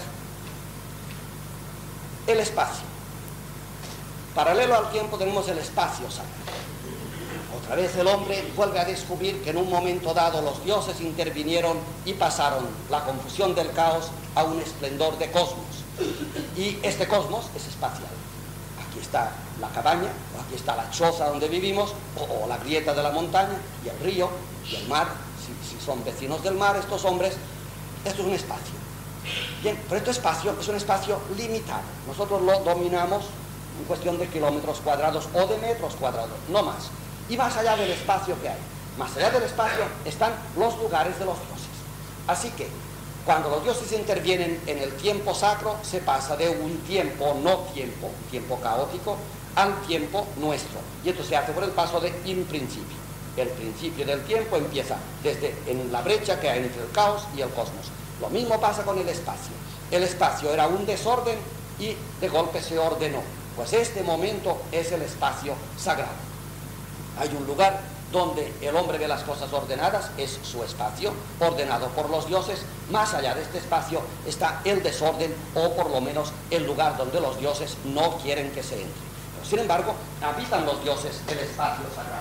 El espacio. Paralelo al tiempo tenemos el espacio sacro. Otra vez el hombre vuelve a descubrir que en un momento dado los dioses intervinieron y pasaron la confusión del caos a un esplendor de cosmos. Y este cosmos es espacial. Aquí está la cabaña, aquí está la choza donde vivimos, o, o la grieta de la montaña, y el río, y el mar, si, si son vecinos del mar estos hombres. Esto es un espacio. Bien, pero este espacio es un espacio limitado. Nosotros lo dominamos en cuestión de kilómetros cuadrados o de metros cuadrados, no más. Y más allá del espacio que hay, más allá del espacio están los lugares de los dioses. Así que, cuando los dioses intervienen en el tiempo sacro, se pasa de un tiempo no tiempo, tiempo caótico, al tiempo nuestro. Y esto se hace por el paso de in principio. El principio del tiempo empieza desde en la brecha que hay entre el caos y el cosmos. Lo mismo pasa con el espacio. El espacio era un desorden y de golpe se ordenó. Pues este momento es el espacio sagrado. Hay un lugar donde el hombre ve las cosas ordenadas, es su espacio, ordenado por los dioses. Más allá de este espacio está el desorden, o por lo menos el lugar donde los dioses no quieren que se entre. Pero, sin embargo, habitan los dioses el espacio sagrado.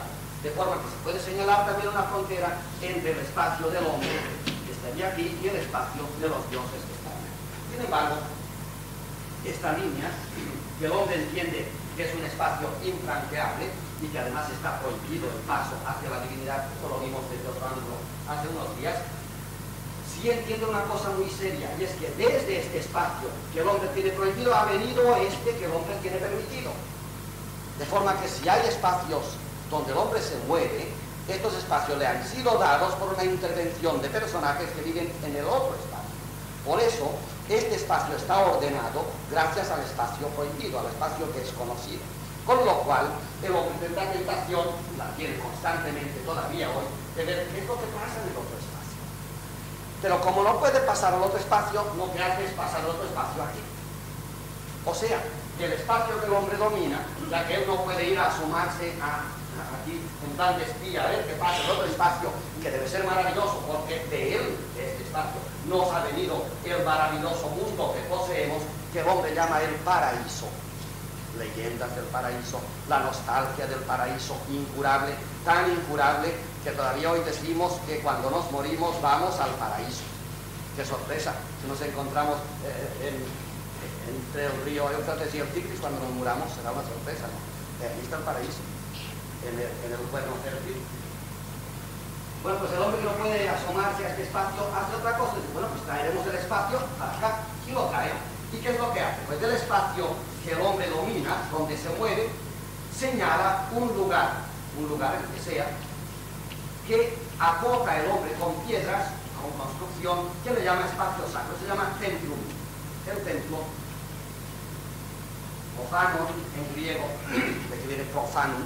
De forma que se puede señalar también una frontera entre el espacio del hombre, que estaría aquí, y el espacio de los dioses que están aquí. Sin embargo, esta línea, que el hombre entiende que es un espacio infranqueable y que además está prohibido el paso hacia la divinidad, esto lo vimos desde otro ángulo hace unos días, sí entiende una cosa muy seria, y es que desde este espacio que el hombre tiene prohibido ha venido este que el hombre tiene permitido. De forma que si hay espacios donde el hombre se mueve, estos espacios le han sido dados por una intervención de personajes que viven en el otro espacio. Por eso, este espacio está ordenado gracias al espacio prohibido, al espacio desconocido. Con lo cual, el hombre tendrá tentación, la tiene constantemente todavía hoy, de ver qué es lo que pasa en el otro espacio. Pero como no puede pasar al otro espacio, lo que hace es pasar al otro espacio aquí. O sea, que el espacio que el hombre domina, ya que él no puede ir a asomarse a, a aquí en plan de espía, a ver qué pasa en el otro espacio, que debe ser maravilloso, porque de él, de este espacio, nos ha venido el maravilloso mundo que poseemos, que el hombre llama el paraíso. Leyendas del paraíso, la nostalgia del paraíso, incurable, tan incurable que todavía hoy decimos que cuando nos morimos vamos al paraíso. ¡Qué sorpresa! Si nos encontramos eh, en, entre el río Éufrates y el Tigris cuando nos muramos, será una sorpresa, ¿no? Eh, ahí está el paraíso, en el, en el cuerno fértil. Bueno, pues el hombre que no puede asomarse a este espacio hace otra cosa. Dice, bueno, pues traeremos el espacio para acá y lo traemos. ¿Y qué es lo que hace? Pues del espacio que el hombre domina, donde se mueve, señala un lugar, un lugar el que sea, que acota el hombre con piedras, con construcción, que le llama espacio sacro, se llama templum. El templo, profanon en griego, de que viene profanum.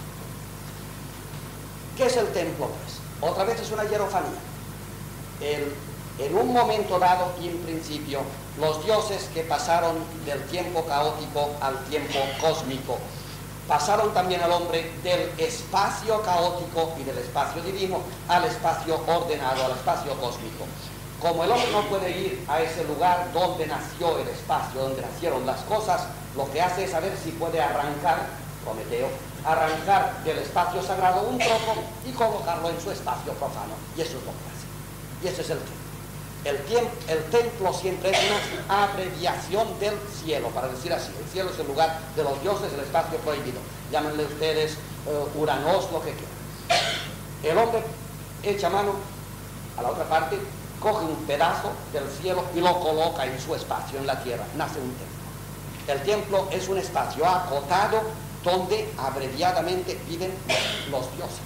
¿Qué es el templo, pues? Otra vez es una hierofanía. El, en un momento dado y en principio, los dioses que pasaron del tiempo caótico al tiempo cósmico, pasaron también al hombre del espacio caótico y del espacio divino al espacio ordenado, al espacio cósmico. Como el hombre no puede ir a ese lugar donde nació el espacio, donde nacieron las cosas, lo que hace es saber si puede arrancar, Prometeo, arrancar del espacio sagrado un trozo y colocarlo en su espacio profano. Y eso es lo que hace. Y ese es el templo. El, tiemp el templo siempre es una abreviación del cielo, para decir así. El cielo es el lugar de los dioses, el espacio prohibido. Llámenle ustedes uh, Uranos, lo que quieran. El hombre echa mano a la otra parte, coge un pedazo del cielo y lo coloca en su espacio, en la tierra. Nace un templo. El templo es un espacio acotado donde abreviadamente viven los dioses.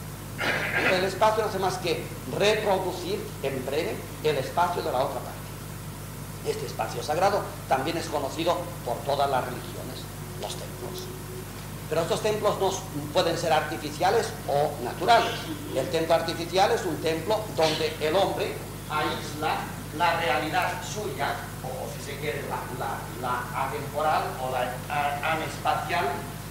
El espacio no hace más que reproducir en breve el espacio de la otra parte. Este espacio sagrado también es conocido por todas las religiones, los templos. Pero estos templos no pueden ser artificiales o naturales. El templo artificial es un templo donde el hombre aísla la realidad suya, o si se quiere, la, la, la atemporal o la a, anespacial,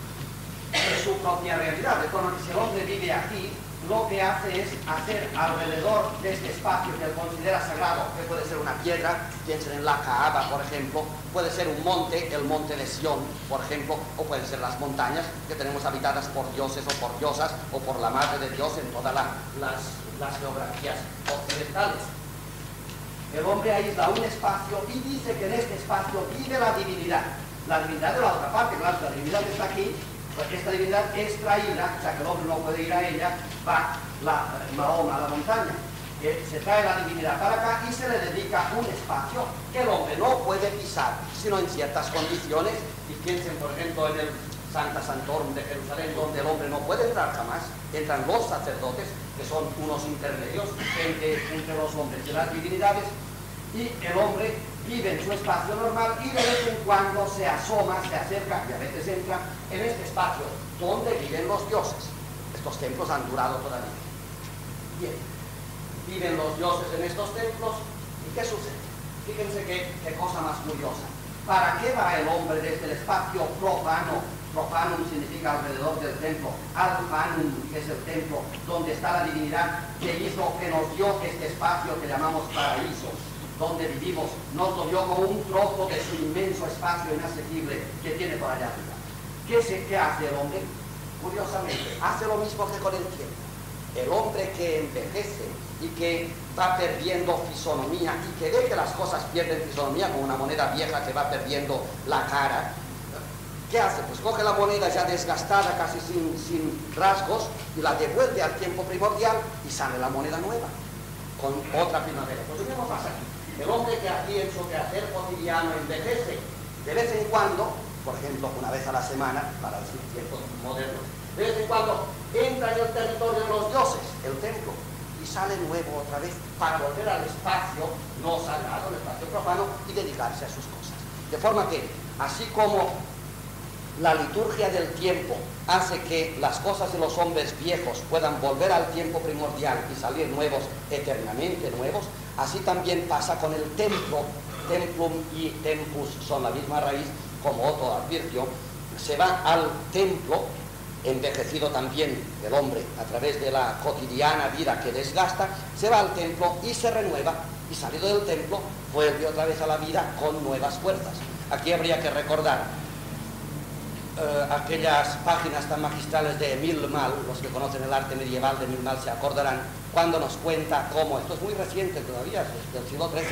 de su propia realidad. De forma que si el hombre vive aquí, lo que hace es hacer alrededor de este espacio que él considera sagrado, que puede ser una piedra, piensen en la Kaaba, por ejemplo, puede ser un monte, el monte de Sión, por ejemplo, o pueden ser las montañas que tenemos habitadas por dioses o por diosas, o por la Madre de Dios en todas la, las, las geografías occidentales. El hombre aísla un espacio y dice que en este espacio vive la divinidad. La divinidad de la otra parte, claro, la divinidad está aquí, porque esta divinidad es traída, o sea que el hombre no puede ir a ella, va la, Mahoma a la montaña, que se trae la divinidad para acá y se le dedica un espacio que el hombre no puede pisar, sino en ciertas condiciones. Y piensen, por ejemplo, en el Santa Santorum de Jerusalén, donde el hombre no puede entrar jamás, entran los sacerdotes, que son unos intermedios entre, entre los hombres y las divinidades, y el hombre vive en su espacio normal y de vez en cuando se asoma, se acerca y a veces entra en este espacio donde viven los dioses. Estos templos han durado todavía. Bien, viven los dioses en estos templos y ¿qué sucede? Fíjense qué, qué cosa más curiosa. ¿Para qué va el hombre desde el espacio profano? Profanum significa alrededor del templo, alfanum, que es el templo, donde está la divinidad que hizo, que nos dio este espacio que llamamos paraíso, donde vivimos, nos lo dio como un trozo de su inmenso espacio inaccesible que tiene por allá arriba. ¿Qué, se, qué hace el hombre? curiosamente, hace lo mismo que con el tiempo. El hombre que envejece y que va perdiendo fisonomía y que ve que las cosas pierden fisonomía, como una moneda vieja que va perdiendo la cara, ¿qué hace? Pues coge la moneda ya desgastada, casi sin, sin rasgos, y la devuelve al tiempo primordial y sale la moneda nueva, con otra primavera. Pues lo mismo pasa aquí. El hombre que aquí en su quehacer cotidiano envejece, de vez en cuando, por ejemplo, una vez a la semana, para decir tiempos modernos, de vez en cuando entra en el territorio de los dioses, el templo, y sale nuevo otra vez para volver al espacio no sagrado, el espacio profano, y dedicarse a sus cosas. De forma que, así como la liturgia del tiempo hace que las cosas de los hombres viejos puedan volver al tiempo primordial y salir nuevos, eternamente nuevos, así también pasa con el templo. Templum y tempus son la misma raíz, como Otto advirtió. Se va al templo, envejecido también el hombre a través de la cotidiana vida que desgasta, se va al templo y se renueva, y salido del templo vuelve otra vez a la vida con nuevas fuerzas. Aquí habría que recordar eh, aquellas páginas tan magistrales de Emile Mal. Los que conocen el arte medieval de Emile Mal se acordarán cuando nos cuenta cómo, esto es muy reciente todavía, es del siglo trece,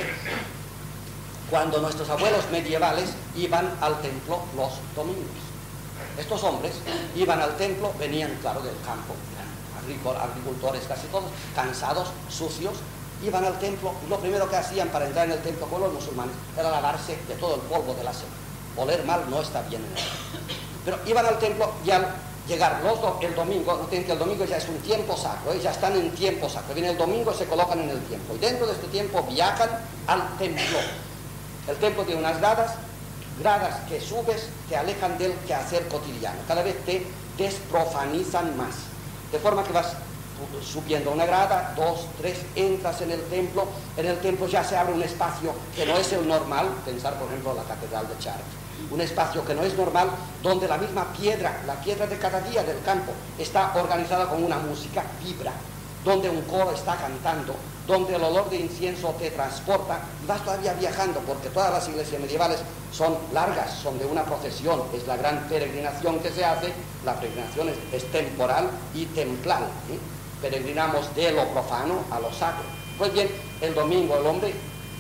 cuando nuestros abuelos medievales iban al templo los domingos. Estos hombres iban al templo, venían, claro, del campo, agricultores casi todos, cansados, sucios, iban al templo, y lo primero que hacían para entrar en el templo con los musulmanes era lavarse de todo el polvo de la semana. Oler mal no está bien en él. Pero iban al templo y al llegar los do, el domingo, no tienen que el domingo ya es un tiempo sacro, ¿eh? Ya están en tiempo sacro, viene el domingo, se colocan en el tiempo, y dentro de este tiempo viajan al templo. El templo tiene unas gradas, gradas que subes, te alejan del quehacer cotidiano, cada vez te desprofanizan más, de forma que vas subiendo una grada, dos, tres, entras en el templo, en el templo ya se abre un espacio que no es el normal, pensar por ejemplo en la Catedral de Chartres, un espacio que no es normal, donde la misma piedra, la piedra de cada día del campo, está organizada con una música, vibra, donde un coro está cantando, donde el olor de incienso te transporta, y vas todavía viajando, porque todas las iglesias medievales son largas, son de una procesión, es la gran peregrinación que se hace, la peregrinación es, es temporal y templal, ¿eh? Peregrinamos de lo profano a lo sacro. Pues bien, el domingo el hombre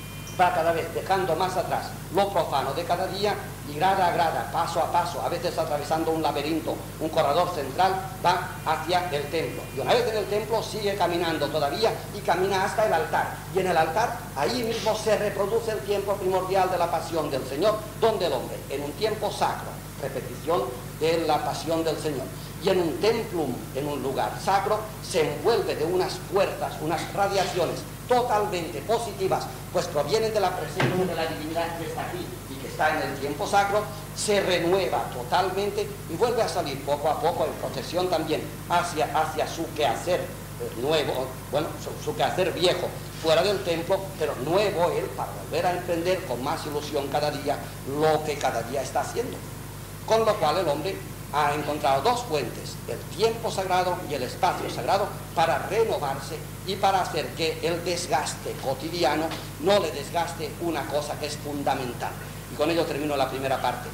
va cada vez dejando más atrás lo profano de cada día, y grada a grada, paso a paso, a veces atravesando un laberinto, un corredor central, va hacia el templo. Y una vez en el templo sigue caminando todavía y camina hasta el altar. Y en el altar, ahí mismo se reproduce el tiempo primordial de la pasión del Señor, donde el hombre, en un tiempo sacro, repetición de la pasión del Señor, y en un templum, en un lugar sacro, se envuelve de unas puertas, unas radiaciones totalmente positivas, pues provienen de la presencia de la divinidad que está aquí y que está en el tiempo sacro, se renueva totalmente y vuelve a salir poco a poco en procesión también hacia, hacia su quehacer nuevo, bueno, su, su quehacer viejo, fuera del templo, pero nuevo él, para volver a emprender con más ilusión cada día lo que cada día está haciendo. Con lo cual el hombre ha encontrado dos fuentes, el tiempo sagrado y el espacio sagrado, para renovarse y para hacer que el desgaste cotidiano no le desgaste una cosa que es fundamental. Y con ello termino la primera parte.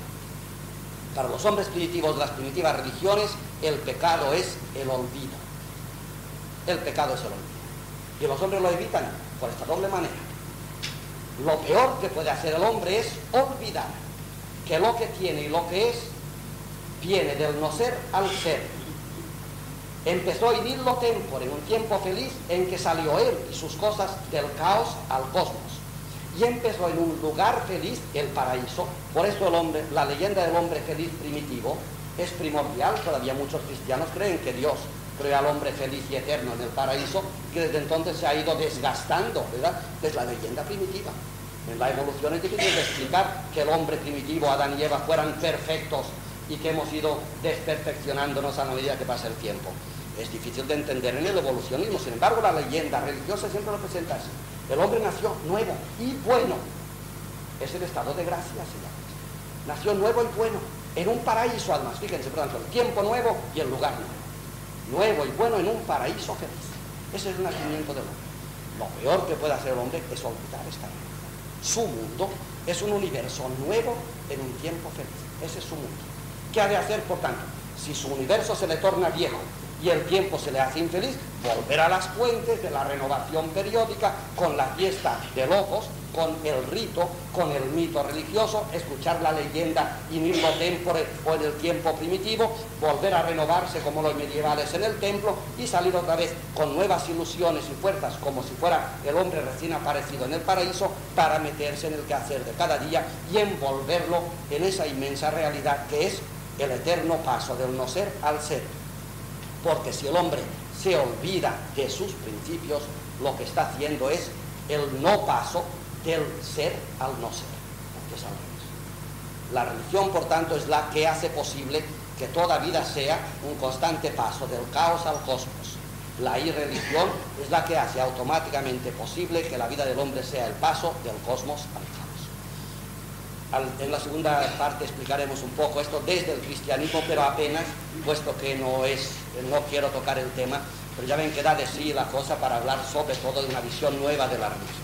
Para los hombres primitivos de las primitivas religiones, el pecado es el olvido. El pecado es el olvido. Y los hombres lo evitan por esta doble manera. Lo peor que puede hacer el hombre es olvidar que lo que tiene y lo que es viene del no ser al ser. Empezó in illo tempore, en un tiempo feliz en que salió él y sus cosas del caos al cosmos. Y empezó en un lugar feliz, el paraíso. Por eso el hombre, la leyenda del hombre feliz primitivo es primordial. Todavía muchos cristianos creen que Dios creó al hombre feliz y eterno en el paraíso, que desde entonces se ha ido desgastando, ¿verdad? Es la leyenda primitiva. En la evolución es difícil de explicar que el hombre primitivo, Adán y Eva, fueran perfectos y que hemos ido desperfeccionándonos a la medida que pasa el tiempo. Es difícil de entender en el evolucionismo. Sin embargo, la leyenda religiosa siempre lo presenta así. El hombre nació nuevo y bueno. Es el estado de gracia, se llama. Nació nuevo y bueno, en un paraíso además. Fíjense, por tanto, el tiempo nuevo y el lugar nuevo. Nuevo y bueno en un paraíso feliz. Ese es el nacimiento del hombre. Lo peor que puede hacer el hombre es olvidar esta realidad. Su mundo es un universo nuevo en un tiempo feliz. Ese es su mundo. ¿Qué ha de hacer, por tanto? Si su universo se le torna viejo y el tiempo se le hace infeliz, volver a las fuentes de la renovación periódica, con la fiesta de locos, con el rito, con el mito religioso, escuchar la leyenda in illo tempore o en el tiempo primitivo, volver a renovarse como los medievales en el templo y salir otra vez con nuevas ilusiones y fuerzas, como si fuera el hombre recién aparecido en el paraíso, para meterse en el quehacer de cada día y envolverlo en esa inmensa realidad que es el eterno paso del no ser al ser. Porque si el hombre se olvida de sus principios, lo que está haciendo es el no paso del ser al no ser, que es al revés. La religión, por tanto, es la que hace posible que toda vida sea un constante paso del caos al cosmos. La irreligión es la que hace automáticamente posible que la vida del hombre sea el paso del cosmos al caos. En la segunda parte explicaremos un poco esto desde el cristianismo, pero apenas, puesto que no es, no quiero tocar el tema, pero ya ven que da de sí la cosa para hablar sobre todo de una visión nueva de la religión.